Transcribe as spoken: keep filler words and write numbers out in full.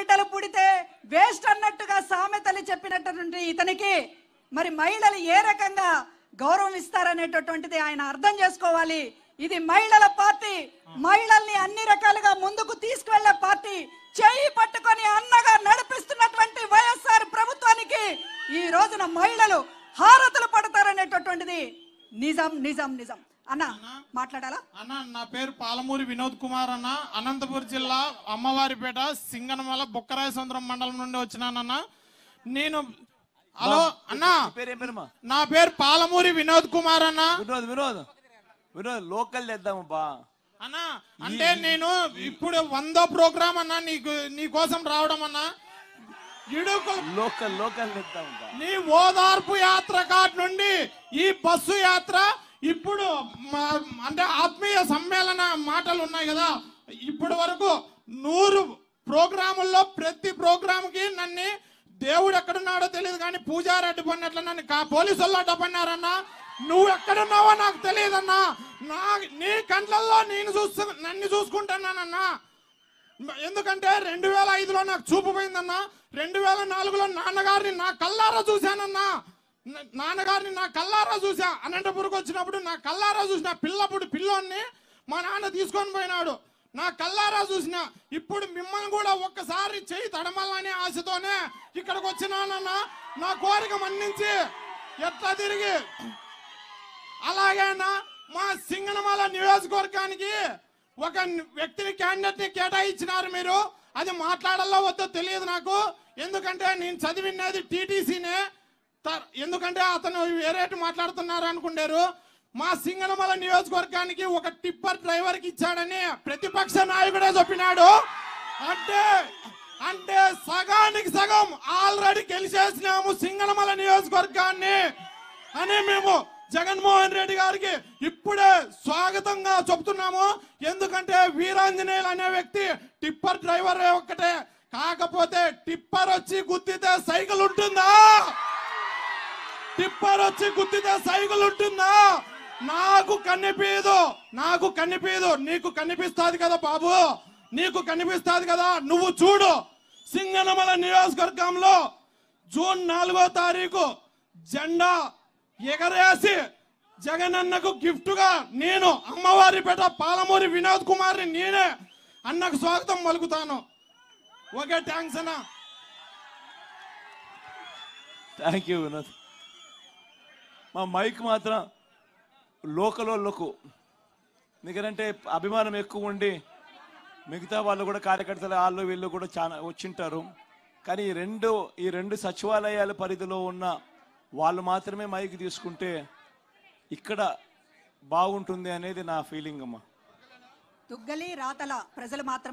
ఆడబిడ్డలు పుడితే వేస్ట్ అన్నట్టుగా సామెతలు చెప్పినటువంటి ఇతనికి మరి మహిళలు ఏ రకంగా గౌరవం ఇస్తారనేటటువంటిది ఆయన అర్థం చేసుకోవాలి. ఇది మహిళల పార్టీ, మహిళల్ని అన్ని రకాలుగా ముందుకు తీసుకువెళ్లే పార్టీ. చేయి పట్టుకొని అన్నగా నడిపిస్తున్నటువంటి వైఎస్ఆర్ ప్రభుత్వానికి ఈ రోజున మహిళలు హారతులు పడతారనేటటువంటిది నిజం నిజం నిజం. అన్న మాట్లాడాలా? అన్న, నా పేరు పాలమూరి వినోద్ కుమార్ అన్న. అనంతపురం జిల్లా అమ్మవారిపేట సింగనమల బొక్కరాయ సముద్రం మండలం నుండి వచ్చినానన్న. నేను హలో అన్న, నా పేరు పాలమూరి వినోద్ కుమార్ అన్న. వినోద్ వినోద్ వినోద్ లోకల్ చేద్దాము బా అన్న. అంటే నేను ఇప్పుడు వందో ప్రోగ్రామ్ అన్నా నీకు నీ కోసం రావడం అన్నా. లోకల్ లోకల్ నీ ఓదార్పు యాత్ర కాటి నుండి ఈ బస్సు యాత్ర ఇప్పుడు అంటే ఆత్మీయ సమ్మేళన మాటలు ఉన్నాయి కదా, ఇప్పటి వరకు నూరు ప్రోగ్రాముల్లో ప్రతి ప్రోగ్రామ్ కి నన్ను దేవుడు ఎక్కడున్నాడో తెలియదు కానీ పూజారి అడ్డుపడినట్లు నన్ను పోలీసు వాళ్ళు అడ్డుపడినారన్నా. నువ్వు ఎక్కడున్నావో నాకు తెలియదన్నా. నా నీ కంట్లల్లో నేను చూస్తు నన్ను చూసుకుంటున్నానన్నా. ఎందుకంటే రెండు వేల ఐదులో నాకు చూపు పోయిందన్నా. రెండు వేల నాలుగులో నాన్నగారిని నా కల్లారా చూశానన్నా. నాన్నగారిని నా కల్లారా చూసా. అనంతపురంకి వచ్చినప్పుడు నా కల్లారా చూసిన పిల్లప్పుడు పిల్లోని మా నాన్న తీసుకొని పోయినాడు. నా కల్లారా చూసిన. ఇప్పుడు మిమ్మల్ని కూడా ఒక్కసారి చెయ్యి తడమల్లని ఆశతోనే ఇక్కడికి వచ్చినానన్నా. నా కోరిక మన్నించి ఎట్లా తిరిగి అలాగేనా మా సింగనమల నియోజకవర్గానికి ఒక వ్యక్తిని క్యాండిడేట్ ని కేటాయించినారు మీరు. అది మాట్లాడాలో వద్దో తెలియదు నాకు. ఎందుకంటే నేను చదివినది టీటీసీనే. ఎందుకంటే అతను వేరేటి మాట్లాడుతున్నారు అనుకుంటారు. మా సింగనమల నియోజకవర్గానికి ఒక టిప్పర్ డ్రైవర్ కి ఇచ్చాడని ప్రతిపక్ష నాయకుడే చెప్పినాడు. అంటే అంటే సగానికి సగం ఆల్రెడీ గెలిచేసినాము సింగనమల నియోజకవర్గాన్ని అని మేము జగన్మోహన్ రెడ్డి గారికి ఇప్పుడే స్వాగతంగా చెప్తున్నాము. ఎందుకంటే వీరాంజనేయులు అనే వ్యక్తి టిప్పర్ డ్రైవర్ ఒక్కటే. కాకపోతే టిప్పర్ వచ్చి గుద్దితే సైకిల్ ఉంటుందా? టిప్పర్ వచ్చి గుద్దితే సైకిల్ ఉంటుందా? నాకు కనిపించదు, నాకు కనిపించదు. నీకు కనిపిస్తుంది కదా బాబు, నీకు కనిపిస్తుంది కదా. నువ్వు చూడు, సింగనమల నియోజకవర్గంలో జూన్ నాలుగో తారీఖు జెండా ఎగరేసి జగనన్నకు గిఫ్ట్ గా నేను అమ్మవారిపేట పాలమూరి వినోద్ కుమార్ ని నేనే అన్నకు స్వాగతం పలుకుతాను. ఓకే, థ్యాంక్స్ అన్న. Thank you Vinod. మా మైక్ మాత్రం లోకల్ వాళ్ళకు ఎందుకంటే అభిమానం ఎక్కువ ఉండి మిగతా వాళ్ళు కూడా కార్యకర్తలు వాళ్ళు వీళ్ళు కూడా చాలా వచ్చింటారు. కానీ ఈ రెండు ఈ రెండు సచివాలయాల పరిధిలో ఉన్న వాళ్ళు మాత్రమే మైక్ తీసుకుంటే ఇక్కడ బాగుంటుంది అనేది నా ఫీలింగ్ అమ్మా. తుగ్గలి రాతల ప్రజలు మాత్రం